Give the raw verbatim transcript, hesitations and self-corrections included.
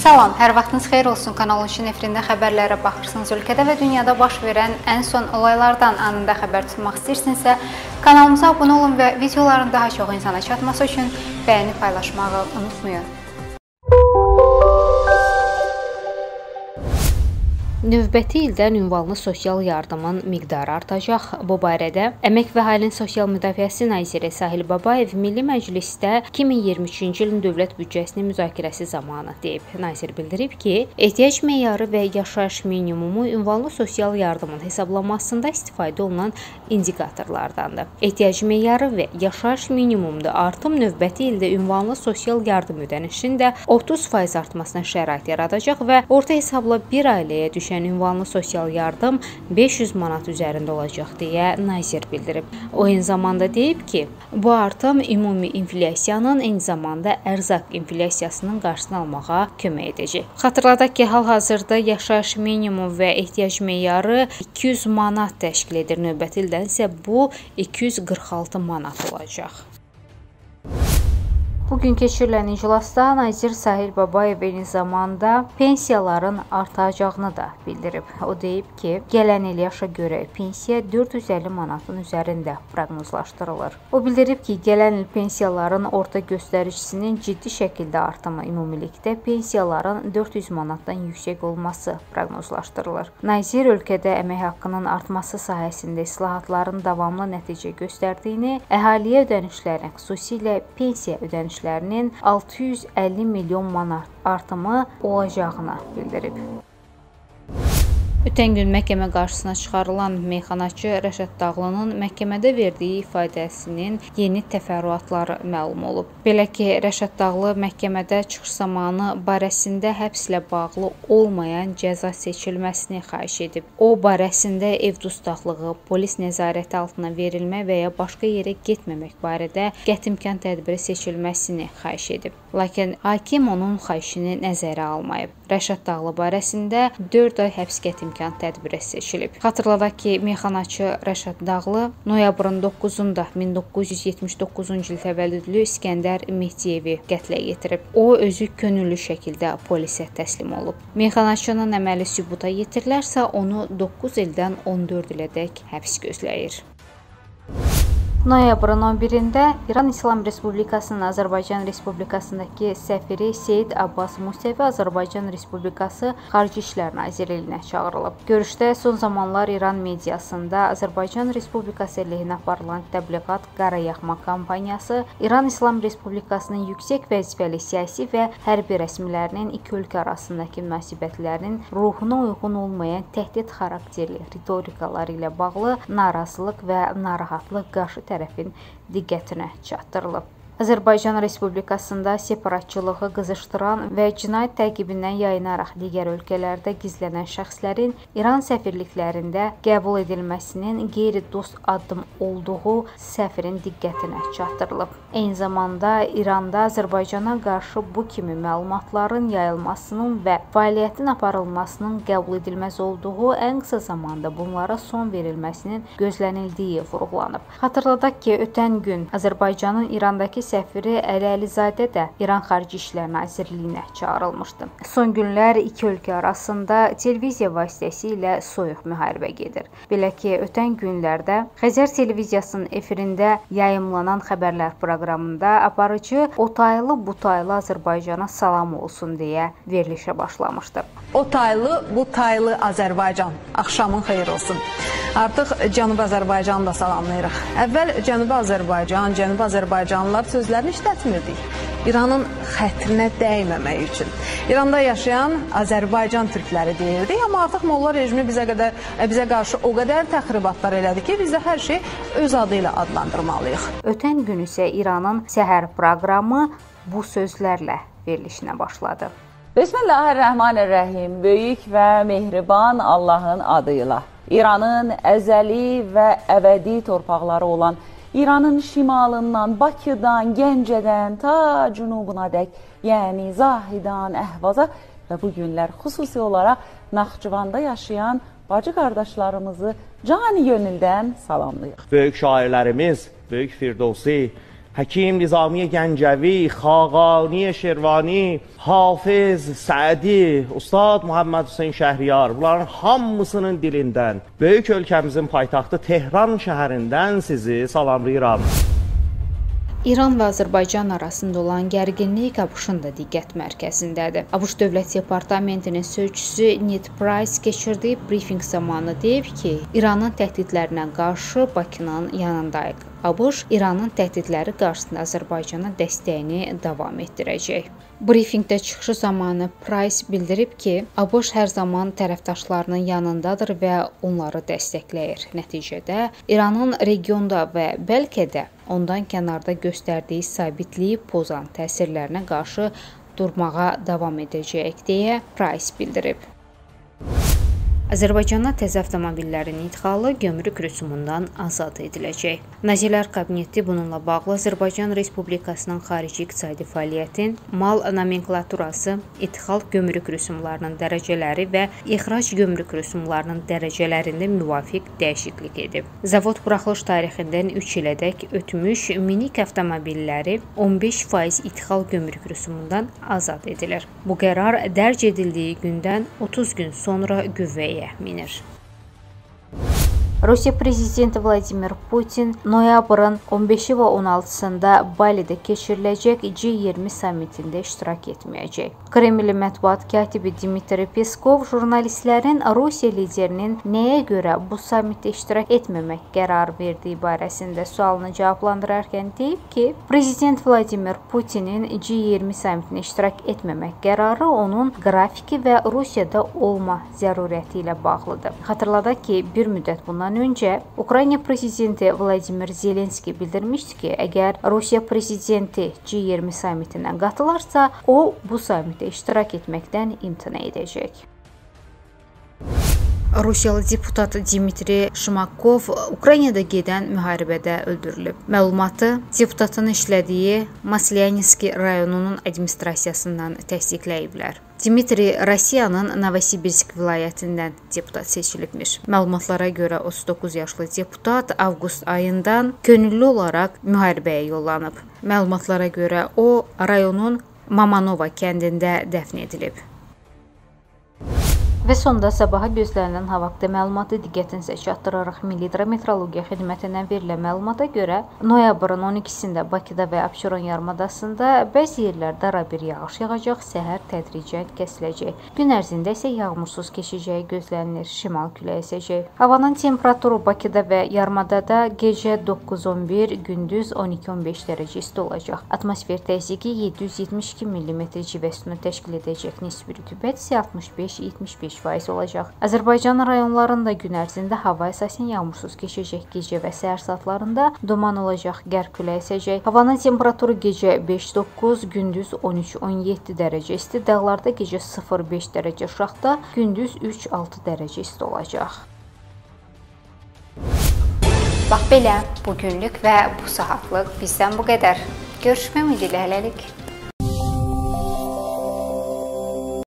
Salam, hər vaxtınız xeyir olsun. Kanal on üçün efirində xəbərlərə baxırsınız. Ölkədə və dünyada baş verən ən son olaylardan anında xəbər tutmaq istəyirsinizsə, kanalımıza abunə olun və videoların daha çox insana çatması üçün bəyəni paylaşmağı unutmayın. Növbəti ildən ünvanlı sosial yardımın miqdarı artacaq. Bu barədə Əmək və Əhalinin Sosial Müdafiəsi naziri Sahil Babayev Milli Məclisdə iki min iyirmi üçüncü ilin dövlət büdcəsinin müzakirəsi zamanı deyib. Nazir bildirib ki, ehtiyac meyarı və yaşayış minimumu ünvanlı sosial yardımın hesablanmasında istifadə olunan indikatorlardandır. Ehtiyac meyarı və yaşayış minimumunda artım növbəti ildə ünvanlı sosial yardım ödənişində otuz faiz artmasına şərait yaradacaq və orta hesabla bir ailəyə düşən ünvanlı sosial yardım beş yüz manat üzərində olacaq deyə nazir bildirib. O eyni zamanda deyib ki, bu artım ümumi inflyasiyanın, eyni zamanda ərzaq inflyasiyasının qarşısını almağa kömək edəcək. Xatırladaq ki, hal-hazırda yaşayış minimum və ehtiyac meyarı iki yüz manat təşkil edir. Növbəti ildən isə bu iki yüz qırx altı manat olacaq. Bugün keçirilən iclasda nazir Sahil Babayev eyni zamanda pensiyaların artacağını da bildirib. O deyib ki, gələn il yaşa görə pensiya dörd yüz əlli manatın üzərində proqnozlaşdırılır. O bildirib ki, gələn il pensiyaların orta göstəricisinin ciddi şəkildə artımı ümumilikdə pensiyaların dörd yüz manatdan yüksək olması proqnozlaşdırılır. Nazir ölkədə əmək haqqının artması sahəsində islahatların davamlı nəticə göstərdiyini, əhaliyə ödənişlərin, xüsusilə pensiya ödənişlərinin altı yüz əlli milyon manat artımı olacağını bildirib. Ötən gün məhkəmə qarşısına çıxarılan meyxanaçı Rəşad Dağlının məhkəmədə verdiyi ifadəsinin yeni təfərrüatları məlum olub. Belə ki, Rəşad Dağlı məhkəmədə çıxış zamanı barəsində həbslə bağlı olmayan cəza seçilməsini xahiş edib. O, barəsində ev dustaqlığı, polis nəzarəti altına verilmə və ya başqa yerə getməmək barədə qətimkan tədbiri seçilməsini xahiş edib. Lakin hakim onun xahişini nəzərə almayıb. Rəşad Dağlı barəsində dörd ay həbs qətimkan tədbiri seçilib. Xatırladaq ki, meyxanaçı Rəşad Dağlı noyabrın doqquzunda min doqquz yüz yetmiş doqquzuncu il təvəllüdlü İskəndər Mehdiyevi qətlə yetirib. O, özü könüllü şəkildə polisə təslim olub. Meyxanaçının əməli sübuta yetirilərsə, onu doqquz ildən on dörd ilədək həbs gözləyir. Noyabrın on birində İran İslam Respublikasının Azərbaycan Respublikasındakı səfiri Seyid Abbas Musevi Azərbaycan Respublikası Xarici İşlər Nazirliyinə çağırılıb. Görüşdə son zamanlar İran mediasında Azərbaycan Respublikası əleyhinə aparılan təbliğat qarayaxma kampaniyası, İran İslam Respublikasının yüksək vəzifəli siyasi və hərbi rəsmilərinin iki ölkə arasındakı münasibətlərinin ruhuna uyğun olmayan təhdid xarakterli ritorikaları ilə bağlı narazılıq və narahatlıq qarşı tərəfin diqqətinə çatdırılıb. Azərbaycan Respublikasında separatçılığı qızışdıran və cinayət təqibindən yayınaraq digər ölkələrdə gizlənən şəxslərin İran səfirliklərində qəbul edilməsinin qeyri-dost addım olduğu səfirin diqqətinə çatdırılıb. Eyni zamanda İranda Azərbaycana qarşı bu kimi məlumatların yayılmasının və fəaliyyətin aparılmasının qəbul edilməz olduğu, ən qısa zamanda bunlara son verilməsinin gözlənildiyi vurğulanıb. Xatırladaq ki, ötən gün Azərbaycanın İrandakı səfiri Əli Əlizadə də İran Xarici İşlər Nazirliyinə çağırılmışdı. Son günlər iki ölkə arasında televiziya vasitəsilə soyuq müharibə gedir. Belə ki, ötən günlərdə Xəzər televiziyasının efirində yayımlanan xəbərlər proqramında aparıcı otaylı butaylı Azərbaycana salam olsun deyə verilişə başlamışdı. Otaylı butaylı Azərbaycan, axşamın xeyir olsun. Artıq Cənubi Azərbaycanı da salamlayırıq. Əvvəl Cənubi Azərbaycan, Cənubi Azərbaycanlılar sözlərini işlətmirdik. İranın xətrinə dəyməmək üçün. İranda yaşayan Azərbaycan türkləri deyirdik, amma artıq Molla rejimi bizə, qədər, bizə qarşı o qədər təxribatlar elədi ki, biz də hər şey öz adı ilə adlandırmalıyıq. Ötən gün isə İranın səhər proqramı bu sözlərlə verilişinə başladı. Bismillahirrahmanirrahim. Böyük və mehriban Allahın adıyla. İranın əzəli və əbədi torpaqları olan İranın şimalından, Bakıdan, Gəncədən ta cənubuna dək, yəni Zahidan, Əhvaza və bu günlər xüsusi olaraq Naxçıvanda yaşayan bacı qardaşlarımızı cani gönüldən salamlayıq. Böyük şairlərimiz, Böyük Firdovsi Həkim Nizamiye Gəncəvi, Xaqani Şirvani, Hafiz Sədi, Ustad Muhammed Hüseyin Şəhriyar, bunların hamısının dilindən, böyük ölkəmizin paytaxtı Tehran şəhərindən sizi salamlayıram. İran və Azərbaycan arasında olan gərginlik ABŞ-ın da diqqət mərkəzindədir. ABŞ Dövlət Departamentinin sözçüsü Ned Price keçirdiyi brifinq zamanı deyib ki, İranın təhdidlərinə qarşı Bakının yanındayıq. ABŞ İranın təhdidləri qarşısında Azərbaycana dəstəyini davam etdirəcək. Brifinqdə çıxışı zamanı Price bildirib ki, ABŞ hər zaman tərəfdaşlarının yanındadır və onları dəstəkləyir. Nəticədə İranın regionda və bəlkə də ondan kənarda göstərdiyi sabitliyi pozan təsirlərinə qarşı durmağa davam edəcək deyə Price bildirib. Azərbaycana təzə avtomobillərin idxalı gömrük rüsumundan azad ediləcək. Nazirlər Kabineti bununla bağlı Azərbaycan Respublikasının xarici iqtisadi fəaliyyətin, mal nomenklaturası, idxal gömrük rüsumlarının dərəcələri və ixrac gömrük rüsumlarının dərəcələrində müvafiq dəyişiklik edib. Zavod buraxılış tarixindən üç ilədək ötmüş minik avtomobilləri on beş faiz idxal gömrük rüsumundan azad edilir. Bu qərar dərc edildiyi gündən otuz gün sonra qüvvəyə minir. Rusiya prezidenti Vladimir Putin noyabrın on beşi və on altısında Balidə keçiriləcək G iyirmi sammitində iştirak etməyəcək. Kreml mətbuat katibi Dmitri Peskov jurnalistlərin Rusiya liderinin nəyə görə bu sammitdə iştirak etməmək qərar verdiyi barəsində sualını cavablandırarkən deyib ki, prezident Vladimir Putinin G iyirmi sammitində iştirak etməmək qərarı onun qrafiki və Rusiyada olma zərurəti ilə bağlıdır. Xatırladaq ki, bir müddət bundan öncə Ukrayna prezidenti Vladimir Zelenski bildirmişdi ki, əgər Rusiya prezidenti G iyirmi sammitindən qatılarsa, o bu sammitdə iştirak etməkdən imtina edəcək. Rusiyalı deputat Dmitri Shmakov Ukraynada gedən müharibədə öldürülüb. Məlumatı deputatın işlədiyi Maslyanski rayonunun administrasiyasından təsdiqləyiblər. Dmitri Rusiyanın Novosibirsk vilayətindən deputat seçilibmiş. Məlumatlara görə otuz doqquz yaşlı deputat avqust ayından könüllü olaraq müharibəyə yollanıb. Məlumatlara görə o rayonun Mamanova kəndində dəfn edilib. Və sonda sabaha gözlənilən hava haqqında məlumatı diqqətinizə çatdıraraq Milli Hidrometeorologiya Xidmətindən verilən məlumata görə noyabrın on ikisində Bakıda və Abşeron yarımadasında bəzi yerlərdə arabir yağış yağacaq, səhər tədricən kəsiləcək. Gün ərzində isə yağmursuz keçəcəyi gözlənilir, şimal küləyi əsəcək. Havanın temperaturu Bakıda və yarımadada gecə doqquz on bir, gündüz on iki on beş dərəcə isti olacaq. Atmosfer təzyiqi yeddi yüz yetmiş iki millimetr civə sütunu təşkil edəcək. Nisbi rütubət isə altmış beş yetmiş beş faiz olacaq. Azərbaycan rayonlarında gün ərzində hava əsasən yağmursuz keçəcək. Gecə və səhər saatlarında duman olacaq, qərb küləyi əsəcək. Havanın temperaturu gecə beş doqquz, gündüz on üç on yeddi dərəcə isti, dağlarda gecə sıfır beş dərəcə aşağıda, gündüz üç altı dərəcə isti olacaq. Bax belə, bugünlük və bu saatlıq bizdən bu qədər. Görüşmək ümidi ilə hələlik.